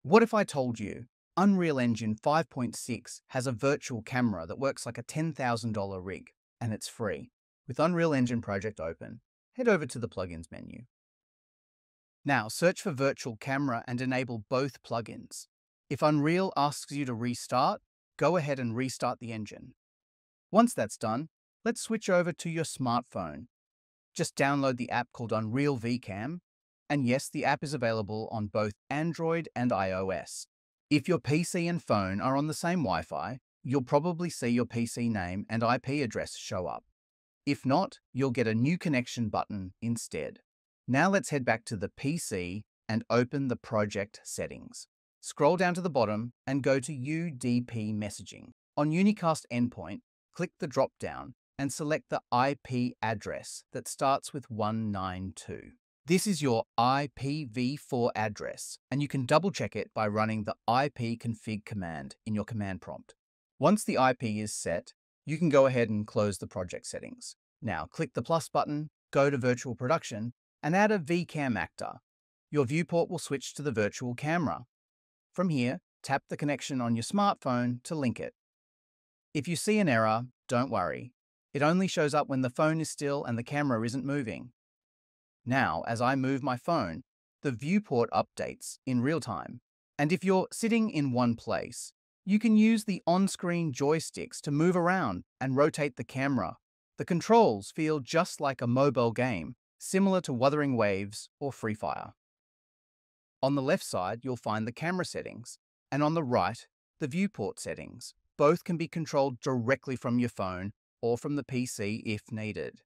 What if I told you Unreal Engine 5.6 has a virtual camera that works like a $10,000 rig, and it's free? With Unreal Engine Project open, head over to the Plugins menu. Now, search for Virtual Camera and enable both plugins. If Unreal asks you to restart, go ahead and restart the engine. Once that's done, let's switch over to your smartphone. Just download the app called Unreal Vcam, and yes, the app is available on both Android and iOS. If your PC and phone are on the same Wi-Fi, you'll probably see your PC name and IP address show up. If not, you'll get a new connection button instead. Now let's head back to the PC and open the project settings. Scroll down to the bottom and go to UDP messaging. On Unicast endpoint, click the drop-down and select the IP address that starts with 192. This is your IPv4 address, and you can double-check it by running the ipconfig command in your command prompt. Once the IP is set, you can go ahead and close the project settings. Now, click the plus button, go to Virtual Production, and add a Vcam actor. Your viewport will switch to the virtual camera. From here, tap the connection on your smartphone to link it. If you see an error, don't worry. It only shows up when the phone is still and the camera isn't moving. Now, as I move my phone, the viewport updates in real time. And if you're sitting in one place, you can use the on-screen joysticks to move around and rotate the camera. The controls feel just like a mobile game, similar to Wuthering Waves or Free Fire. On the left side, you'll find the camera settings, and on the right, the viewport settings. Both can be controlled directly from your phone or from the PC if needed.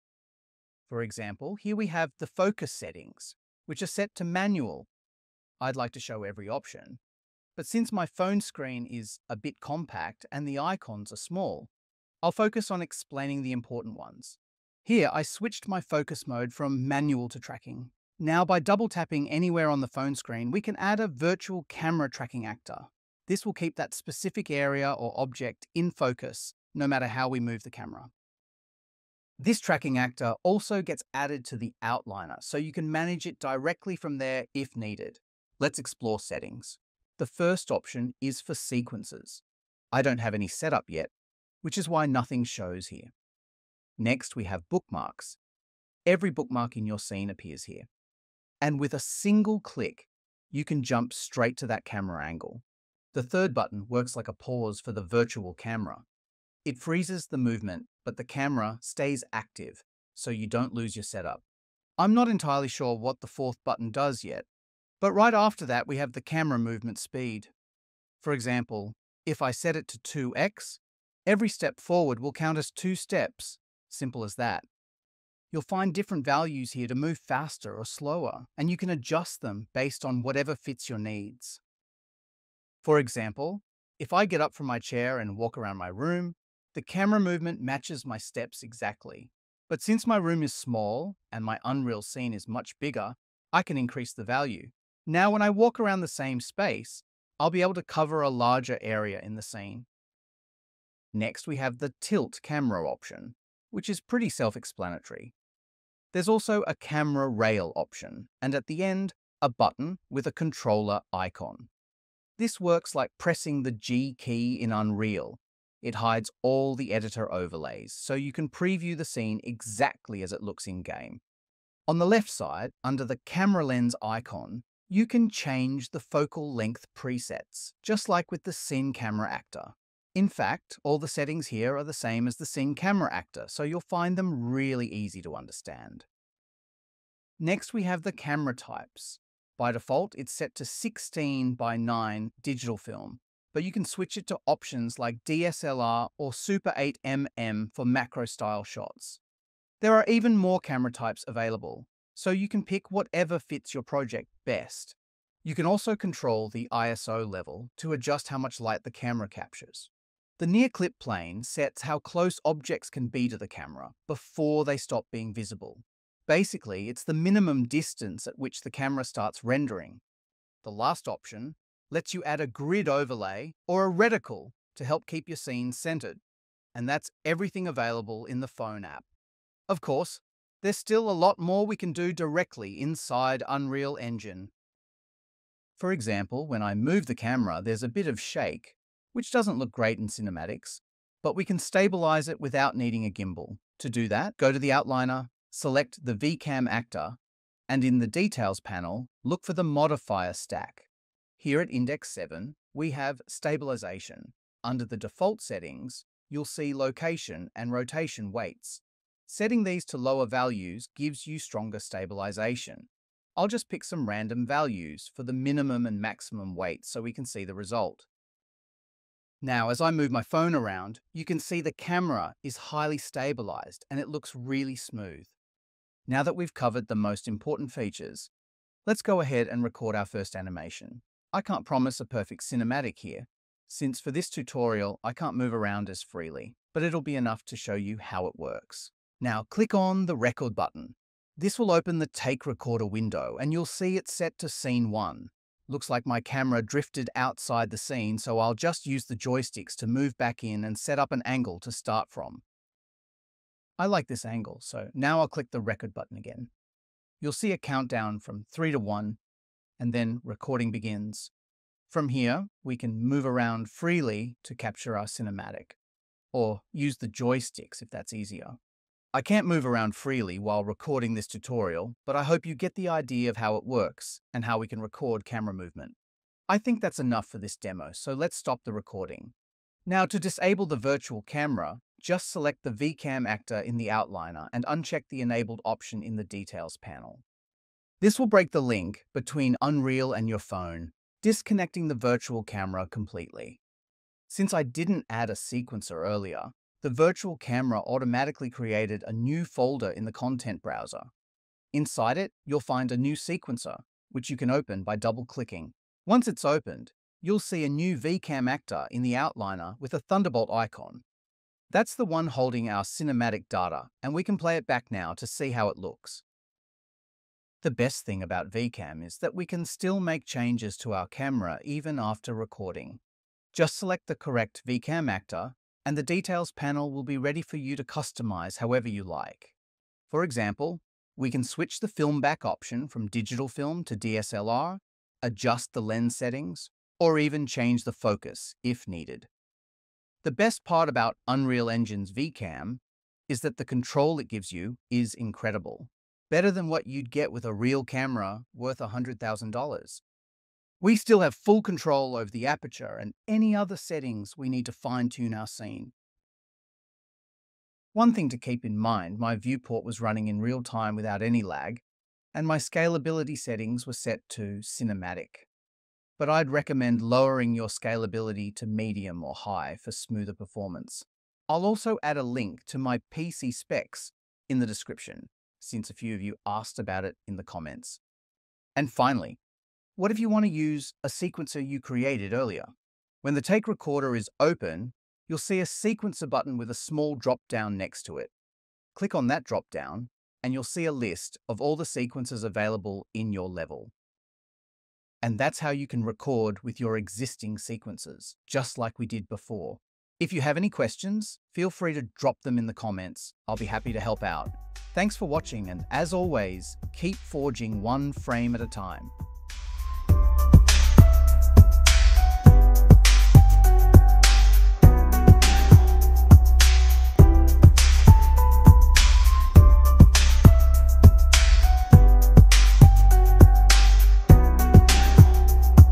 For example, here we have the focus settings, which are set to manual. I'd like to show every option, but since my phone screen is a bit compact and the icons are small, I'll focus on explaining the important ones. Here, I switched my focus mode from manual to tracking. Now, by double tapping anywhere on the phone screen, we can add a virtual camera tracking actor. This will keep that specific area or object in focus, no matter how we move the camera. This tracking actor also gets added to the outliner, so you can manage it directly from there if needed. Let's explore settings. The first option is for sequences. I don't have any set up yet, which is why nothing shows here. Next, we have bookmarks. Every bookmark in your scene appears here. And with a single click, you can jump straight to that camera angle. The third button works like a pause for the virtual camera. It freezes the movement, but the camera stays active, so you don't lose your setup. I'm not entirely sure what the fourth button does yet, but right after that we have the camera movement speed. For example, if I set it to 2x, every step forward will count as 2 steps. Simple as that. You'll find different values here to move faster or slower, and you can adjust them based on whatever fits your needs. For example, if I get up from my chair and walk around my room, the camera movement matches my steps exactly. But since my room is small and my Unreal scene is much bigger, I can increase the value. Now when I walk around the same space, I'll be able to cover a larger area in the scene. Next, we have the tilt camera option, which is pretty self-explanatory. There's also a camera rail option, and at the end, a button with a controller icon. This works like pressing the G key in Unreal. It hides all the editor overlays, so you can preview the scene exactly as it looks in-game. On the left side, under the camera lens icon, you can change the focal length presets, just like with the Scene Camera Actor. In fact, all the settings here are the same as the Scene Camera Actor, so you'll find them really easy to understand. Next, we have the camera types. By default, it's set to 16:9 digital film, but you can switch it to options like DSLR or Super 8mm for macro-style shots. There are even more camera types available, so you can pick whatever fits your project best. You can also control the ISO level to adjust how much light the camera captures. The near-clip plane sets how close objects can be to the camera before they stop being visible. Basically, it's the minimum distance at which the camera starts rendering. The last option lets you add a grid overlay or a reticle to help keep your scene centered. And that's everything available in the phone app. Of course, there's still a lot more we can do directly inside Unreal Engine. For example, when I move the camera, there's a bit of shake, which doesn't look great in cinematics, but we can stabilize it without needing a gimbal. To do that, go to the outliner, select the Vcam actor, and in the Details panel, look for the modifier stack. Here at Index 7, we have Stabilization. Under the default settings, you'll see Location and Rotation weights. Setting these to lower values gives you stronger stabilization. I'll just pick some random values for the minimum and maximum weights so we can see the result. Now, as I move my phone around, you can see the camera is highly stabilized and it looks really smooth. Now that we've covered the most important features, let's go ahead and record our first animation. I can't promise a perfect cinematic here, since for this tutorial I can't move around as freely, but it'll be enough to show you how it works. Now click on the record button. This will open the Take Recorder window and you'll see it's set to Scene 1. Looks like my camera drifted outside the scene, so I'll just use the joysticks to move back in and set up an angle to start from. I like this angle, so now I'll click the record button again. You'll see a countdown from 3 to 1, and then recording begins. From here, we can move around freely to capture our cinematic, or use the joysticks if that's easier. I can't move around freely while recording this tutorial, but I hope you get the idea of how it works and how we can record camera movement. I think that's enough for this demo, so let's stop the recording. Now, to disable the virtual camera, just select the Vcam actor in the outliner and uncheck the enabled option in the Details panel. This will break the link between Unreal and your phone, disconnecting the virtual camera completely. Since I didn't add a sequencer earlier, the virtual camera automatically created a new folder in the content browser. Inside it, you'll find a new sequencer, which you can open by double-clicking. Once it's opened, you'll see a new Vcam actor in the outliner with a Thunderbolt icon. That's the one holding our cinematic data, and we can play it back now to see how it looks. The best thing about Vcam is that we can still make changes to our camera even after recording. Just select the correct Vcam actor, and the Details panel will be ready for you to customize however you like. For example, we can switch the film back option from digital film to DSLR, adjust the lens settings, or even change the focus if needed. The best part about Unreal Engine's Vcam is that the control it gives you is incredible, better than what you'd get with a real camera worth $100,000. We still have full control over the aperture and any other settings we need to fine-tune our scene. One thing to keep in mind, my viewport was running in real time without any lag, and my scalability settings were set to cinematic. But I'd recommend lowering your scalability to medium or high for smoother performance. I'll also add a link to my PC specs in the description, since a few of you asked about it in the comments. And finally, what if you want to use a sequencer you created earlier? When the Take Recorder is open, you'll see a sequencer button with a small drop-down next to it. Click on that drop-down, and you'll see a list of all the sequencers available in your level. And that's how you can record with your existing sequencers, just like we did before. If you have any questions, feel free to drop them in the comments. I'll be happy to help out. Thanks for watching, and as always, keep forging one frame at a time.